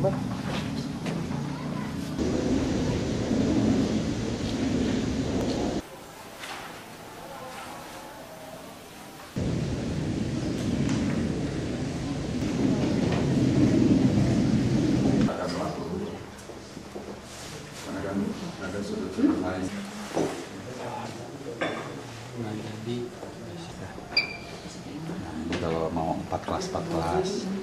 Pak. Ada sudut-sudut lain. Kalau mau 4 kelas